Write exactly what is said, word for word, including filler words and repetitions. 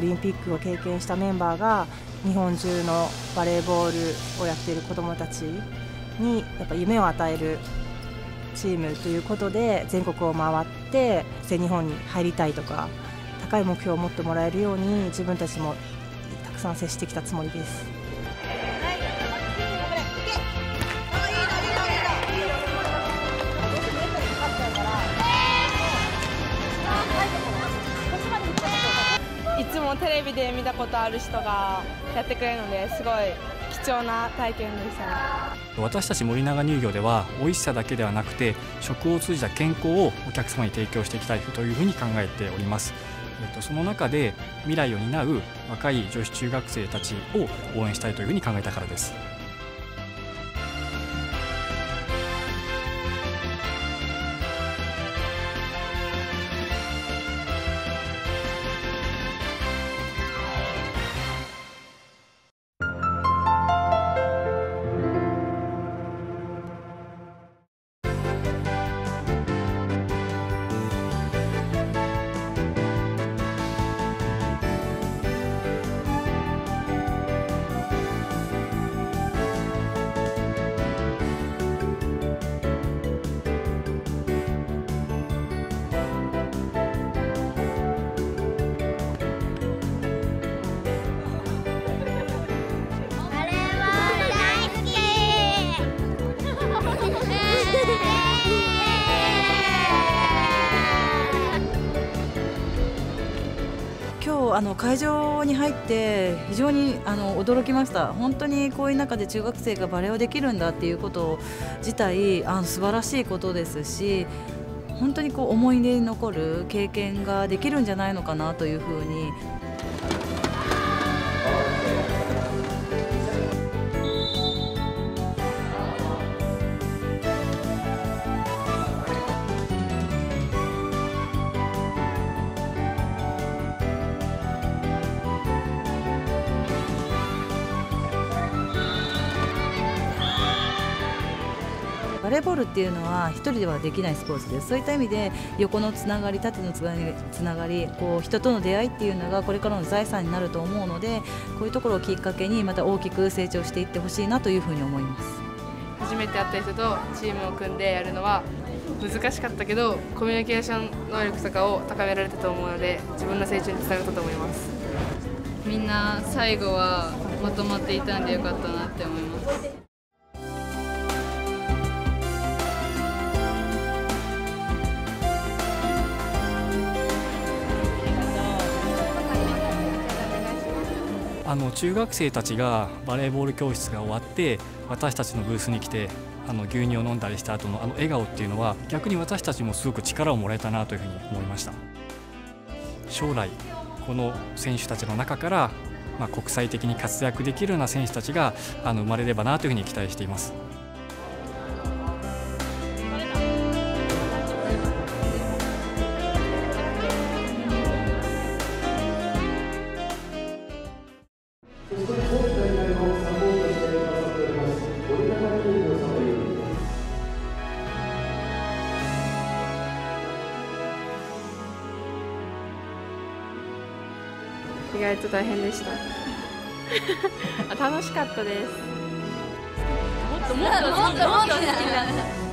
リンピックを経験したメンバーが日本中のバレーボールをやっている子どもたちにやっぱ夢を与えるチームということで全国を回って全日本に入りたいとか高い目標を持ってもらえるように自分たちもたくさん接してきたつもりです。 いつもテレビで見たことある人がやってくれるのですごい貴重な体験でしたね。 私たち森永乳業では美味しさだけではなくて食を通じた健康をお客様に提供していきたいというふうに考えております。その中で未来を担う若い女子中学生たちを応援したいというふうに考えたからです。 今日あの会場に入って非常にあの驚きました。本当にこういう中で中学生がバレーをできるんだっていうこと自体あの素晴らしいことですし、本当にこう思い出に残る経験ができるんじゃないのかなというふうに。バレーボールっていうのは一人ではできないスポーツです。そういった意味で横のつながり、縦のつながり、つながりこう人との出会いっていうのがこれからの財産になると思うので、こういうところをきっかけにまた大きく成長していってほしいなというふうに思います。 初めて会った人とチームを組んでやるのは難しかったけど、コミュニケーション能力とかを高められたと思うので自分の成長につながったと思います。 みんな最後はまとまっていたんでよかったなって思います。 あの中学生たちがバレーボール教室が終わって私たちのブースに来てあの牛乳を飲んだりした後のあの笑顔っていうのは逆に私たちもすごく力をもらえたなというふうに思いました。将来この選手たちの中から、まあ、国際的に活躍できるような選手たちがあの生まれればなというふうに期待しています。 意外と大変でした楽しかったです。もっともっともっともっと好きになった。